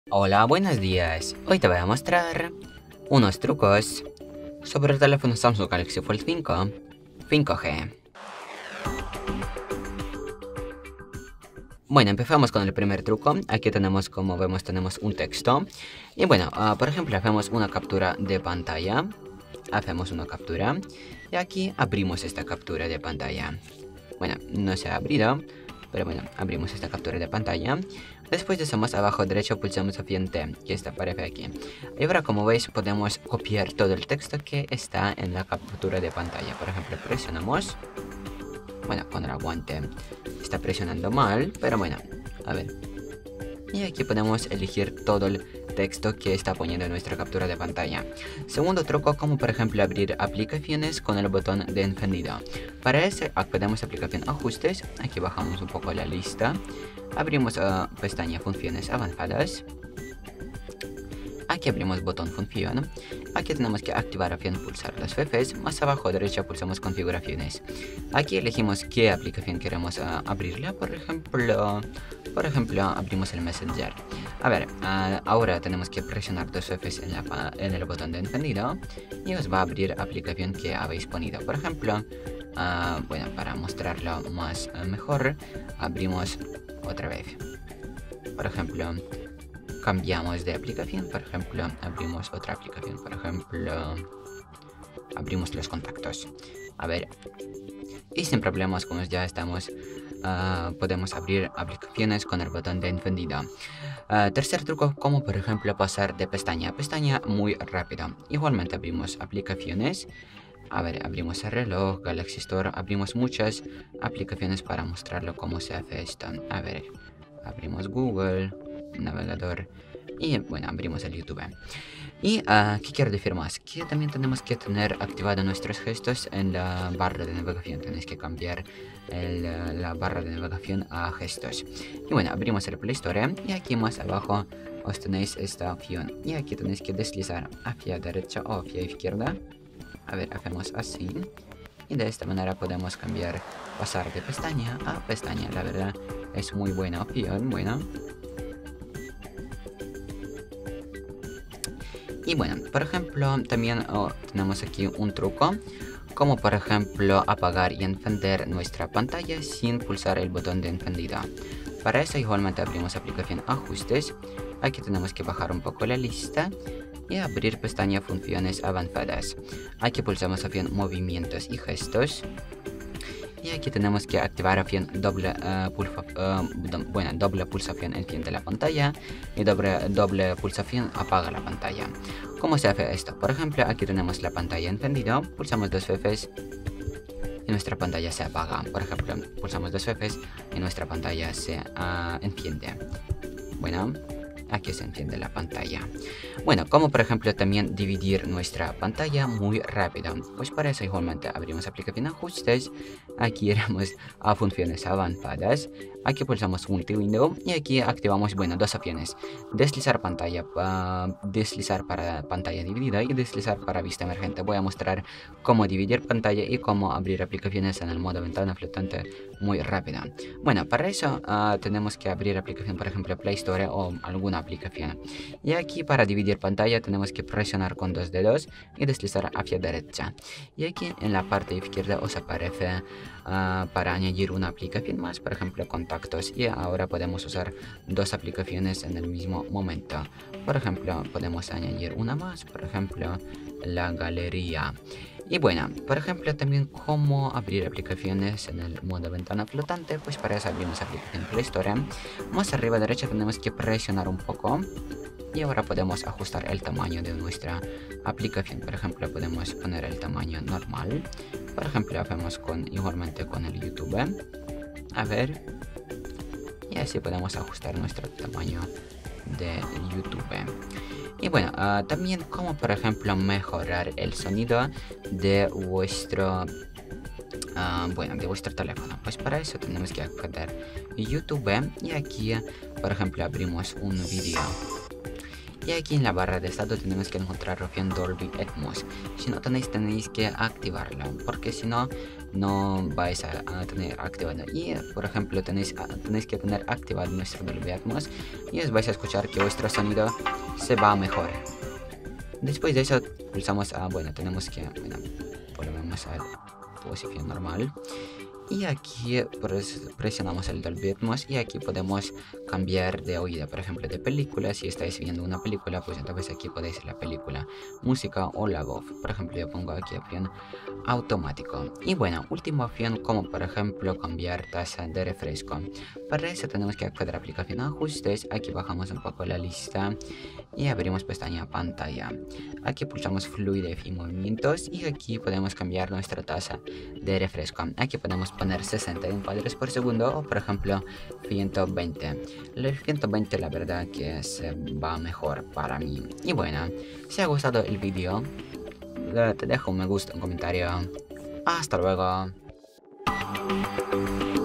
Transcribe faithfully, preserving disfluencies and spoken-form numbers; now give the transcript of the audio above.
Hola, buenos días. Hoy te voy a mostrar unos trucos sobre el teléfono Samsung Galaxy Fold cinco cinco G. Bueno, empezamos con el primer truco. Aquí tenemos, como vemos, tenemos un texto. Y bueno, uh, por ejemplo, hacemos una captura de pantalla. Hacemos una captura. Y aquí abrimos esta captura de pantalla. Bueno, no se ha abrido, pero bueno, abrimos esta captura de pantalla. Después de eso, más abajo derecho pulsamos opción T, que está aparece aquí. Y ahora, como veis, podemos copiar todo el texto que está en la captura de pantalla. Por ejemplo, presionamos. Bueno, con el aguante está presionando mal, pero bueno, a ver. Y aquí podemos elegir todo el texto que está poniendo en nuestra captura de pantalla. Segundo truco, como por ejemplo abrir aplicaciones con el botón de encendido. Para eso accedemos a aplicación ajustes, aquí bajamos un poco la lista, abrimos uh, pestaña funciones avanzadas. Aquí abrimos botón función. Aquí tenemos que activar opción pulsar las veces. Más abajo a derecha pulsamos configuraciones. Aquí elegimos qué aplicación queremos uh, abrirla. Por ejemplo, por ejemplo, abrimos el Messenger. A ver, uh, ahora tenemos que presionar dos veces en, la, en el botón de encendido y os va a abrir aplicación que habéis ponido. Por ejemplo, uh, bueno, para mostrarlo más uh, mejor, abrimos otra vez. Por ejemplo, cambiamos de aplicación, por ejemplo, abrimos otra aplicación, por ejemplo, abrimos los contactos. A ver, y sin problemas, como ya estamos, uh, podemos abrir aplicaciones con el botón de encendido. Uh, tercer truco, como por ejemplo pasar de pestaña a pestaña muy rápido. Igualmente abrimos aplicaciones. A ver, abrimos el reloj, Galaxy Store, abrimos muchas aplicaciones para mostrarlo cómo se hace esto. A ver, abrimos Google, navegador y bueno, abrimos el YouTube. Y uh, ¿qué quiero decir más? Que también tenemos que tener activados nuestros gestos en la barra de navegación. Tenéis que cambiar el, la barra de navegación a gestos. Y bueno, abrimos el Play Store y aquí más abajo os tenéis esta opción. Y aquí tenéis que deslizar hacia derecha o hacia izquierda. A ver, hacemos así. Y de esta manera podemos cambiar, pasar de pestaña a pestaña. La verdad es muy buena opción, bueno. Y bueno, por ejemplo, también oh, tenemos aquí un truco, como por ejemplo apagar y encender nuestra pantalla sin pulsar el botón de encendido. Para eso igualmente abrimos aplicación ajustes, aquí tenemos que bajar un poco la lista y abrir pestaña funciones avanzadas. Aquí pulsamos opción movimientos y gestos. Y aquí tenemos que activar opción doble, uh, pulsa, uh, do, bueno, doble pulsación enciende la pantalla y doble, doble pulsación apaga la pantalla. ¿Cómo se hace esto? Por ejemplo, aquí tenemos la pantalla encendida, pulsamos dos veces y nuestra pantalla se apaga. Por ejemplo, pulsamos dos veces y nuestra pantalla se uh, enciende. Bueno, aquí se enciende la pantalla. Bueno, como por ejemplo también dividir nuestra pantalla muy rápido. Pues para eso igualmente abrimos aplicación ajustes. Aquí iremos a funciones avanzadas. Aquí pulsamos multi-window y aquí activamos, bueno, dos opciones. Deslizar pantalla, uh, deslizar para pantalla dividida y deslizar para vista emergente. Voy a mostrar cómo dividir pantalla y cómo abrir aplicaciones en el modo ventana flotante muy rápido. Bueno, para eso uh, tenemos que abrir aplicación, por ejemplo, Play Store o alguna aplicación. Y aquí para dividir pantalla tenemos que presionar con dos dedos y deslizar hacia derecha. Y aquí en la parte izquierda os aparece uh, para añadir una aplicación más, por ejemplo contactos, y ahora podemos usar dos aplicaciones en el mismo momento. Por ejemplo, podemos añadir una más, por ejemplo la galería. Y bueno, por ejemplo también cómo abrir aplicaciones en el modo ventana flotante. Pues para eso abrimos aplicación Play Store. Más arriba a derecha tenemos que presionar un poco y ahora podemos ajustar el tamaño de nuestra aplicación. Por ejemplo, podemos poner el tamaño normal. Por ejemplo, hacemos con igualmente con el YouTube. A ver, y así podemos ajustar nuestro tamaño de YouTube. Y bueno, uh, también como por ejemplo mejorar el sonido de vuestro uh, bueno, de vuestro teléfono. Pues para eso tenemos que acceder a YouTube y aquí por ejemplo abrimos un vídeo Y aquí en la barra de estado tenemos que encontrar la opción Dolby Atmos. Si no tenéis, tenéis que activarla, porque si no, no vais a, a tener activado. Y por ejemplo, tenéis, a, tenéis que tener activado nuestro Dolby Atmos y os vais a escuchar que vuestro sonido se va mejor. Después de eso pulsamos a, bueno, tenemos que, bueno, volvemos a posición normal. Y aquí presionamos el Dolby Atmos y aquí podemos cambiar de oído, por ejemplo, de película. Si estáis viendo una película, pues entonces aquí podéis la película, música o la voz. Por ejemplo, yo pongo aquí opción automático. Y bueno, última opción, como por ejemplo cambiar tasa de refresco. Para eso tenemos que acceder a aplicación ajustes. Aquí bajamos un poco la lista y abrimos pestaña pantalla. Aquí pulsamos fluidez y movimientos y aquí podemos cambiar nuestra tasa de refresco. Aquí podemos poner sesenta y un cuadros por segundo o por ejemplo ciento veinte. El ciento veinte la verdad que se va mejor para mí. Y bueno, si ha gustado el vídeo, te dejo un me gusta, un comentario. Hasta luego.